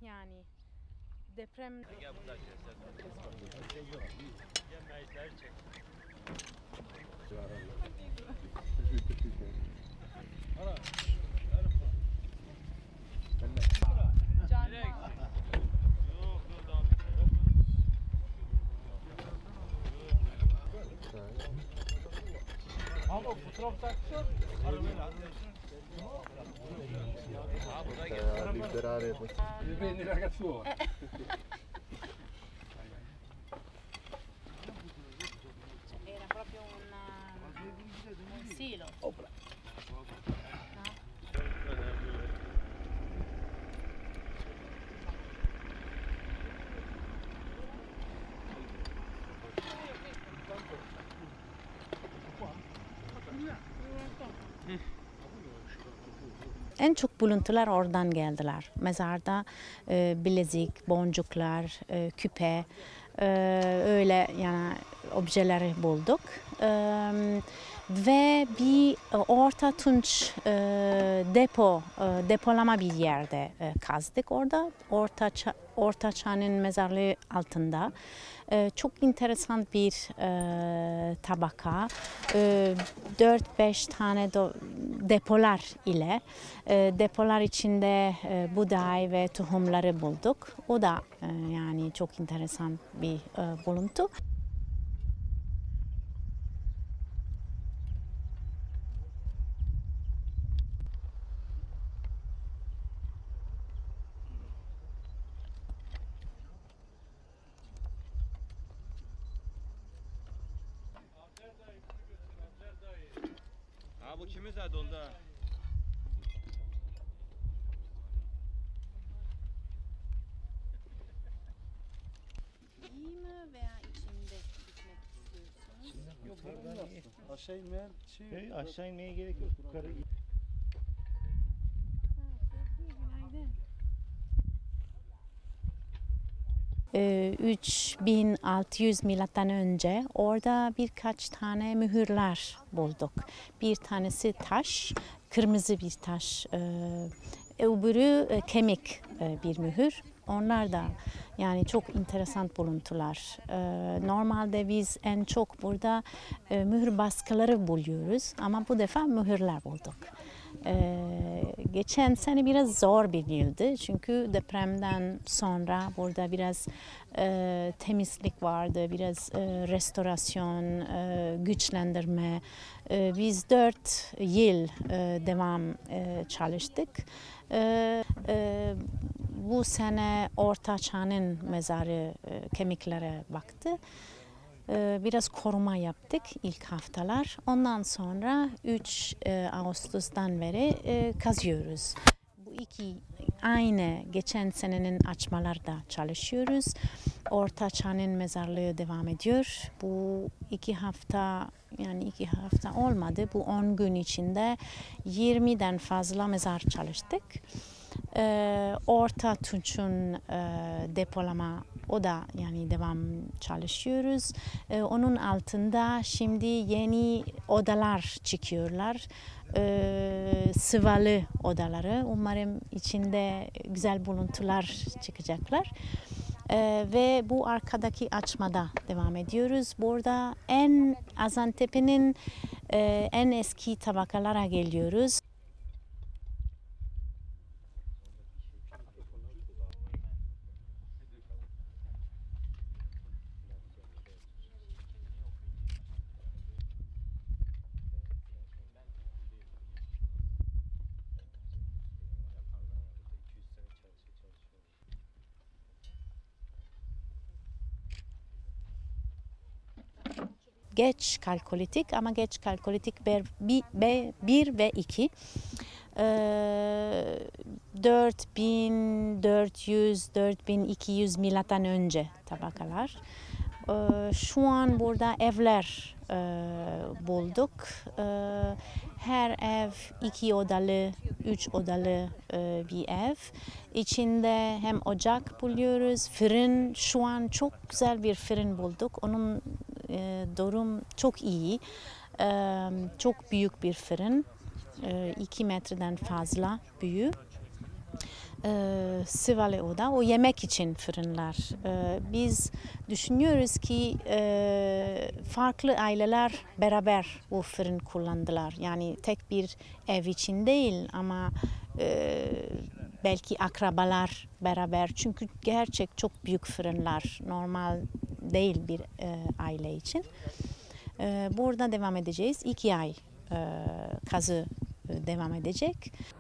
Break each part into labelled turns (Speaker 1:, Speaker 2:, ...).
Speaker 1: yani deprem.
Speaker 2: Gel burada gel meyitleri çek.
Speaker 3: Ama fotoğraf taktı. Beni ragazzi.
Speaker 1: Era proprio un silo. En çok buluntular oradan geldiler. Mezarda bilezik, boncuklar, küpe, öyle yani objeleri bulduk. Ve bir Orta Tunç depolama bir yerde kazdık orada. Orta Çağ'ın mezarlığı altında. Çok enteresan bir tabaka. 4-5 tane depolar ile depolar içinde buğday ve tohumları bulduk. O da yani çok enteresan bir buluntu.
Speaker 2: Ha bu kimiz ha doldu ha?
Speaker 1: İyi mi veya içinde gitmek istiyorsunuz?
Speaker 3: Yok buradan aşağı inmeyen şey.
Speaker 4: Aşağı inmeye gerek yok. Yukarı
Speaker 1: 3600 milattan önce orada birkaç tane mühürler bulduk. Bir tanesi taş, kırmızı bir taş, öbürü kemik bir mühür. Onlar da yani çok enteresan buluntular. Normalde biz en çok burada mühür baskıları buluyoruz ama bu defa mühürler bulduk. Geçen sene biraz zor bir yıldı çünkü depremden sonra burada biraz temizlik vardı, biraz restorasyon, güçlendirme. Biz 4 yıl devam çalıştık. Bu sene Orta Çağ'ın mezarı kemiklere baktı. Biraz koruma yaptık ilk haftalar. Ondan sonra 3 Ağustos'tan beri kazıyoruz. Bu iki aynı geçen senenin açmalarda çalışıyoruz. Orta Çağ'ın mezarlığı devam ediyor. Bu 2 hafta yani 2 hafta olmadı. Bu 10 gün içinde 20'den fazla mezar çalıştık. Orta Tunç'un depolama o da yani devam çalışıyoruz. Onun altında şimdi yeni odalar çıkıyorlar. Sıvalı odaları. Umarım içinde güzel buluntular çıkacaklar. Ve bu arkadaki açmada devam ediyoruz. Burada Azantepe'nin en eski tabakalara geliyoruz. Geç kalkolitik ama geç kalkolitik 1 ve 2. 4400-4200 milattan önce tabakalar. Şu an burada evler bulduk. Her ev 2 odalı, 3 odalı bir ev. İçinde hem ocak buluyoruz, fırın. Şu an çok güzel bir fırın bulduk. Onun durum çok iyi. Çok büyük bir fırın. 2 metreden fazla büyük. Sivale Oda, o yemek için fırınlar. Biz düşünüyoruz ki farklı aileler beraber bu fırın kullandılar. Yani tek bir ev için değil ama belki akrabalar beraber. Çünkü gerçek çok büyük fırınlar, normal değil bir aile için. Burada devam edeceğiz. 2 ay kazı devam edecek.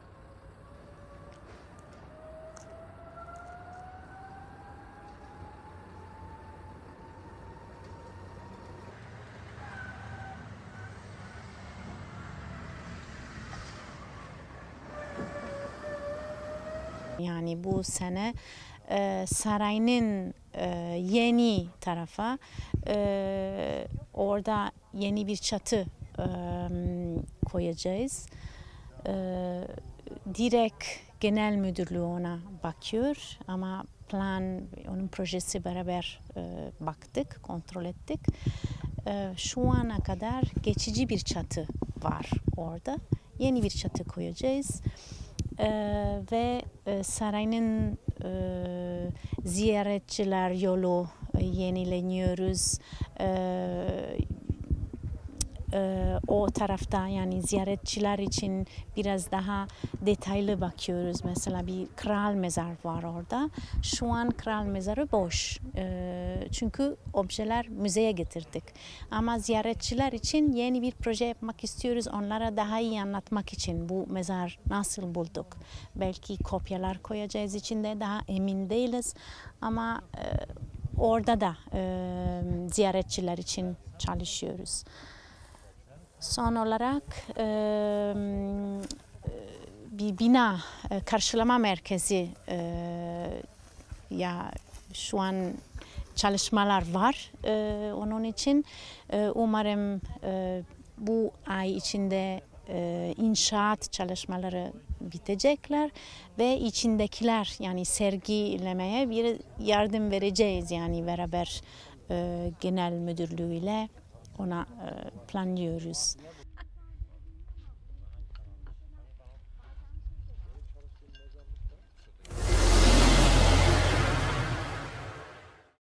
Speaker 1: Yani bu sene sarayın yeni tarafa orada yeni bir çatı koyacağız. Direkt genel müdürlüğü ona bakıyor ama onun projesi beraber baktık, kontrol ettik. Şu ana kadar geçici bir çatı var orada. Yeni bir çatı koyacağız. Ve sarayın ziyaretçiler yolu yenileniyoruz. O tarafta yani ziyaretçiler için biraz daha detaylı bakıyoruz. Mesela bir kral mezar var orada. Şu an kral mezarı boş. Çünkü objeler müzeye getirdik. Ama ziyaretçiler için yeni bir proje yapmak istiyoruz. Onlara daha iyi anlatmak için bu mezar nasıl bulduk. Belki kopyalar koyacağız içinde, daha emin değiliz. Ama orada da ziyaretçiler için çalışıyoruz. Son olarak bir bina, karşılama merkezi ya şu an çalışmalar var. Onun için umarım bu ay içinde inşaat çalışmaları bitecekler ve içindekiler yani sergilemeye bir yardım vereceğiz yani beraber genel müdürlüğüyle ona planlıyoruz.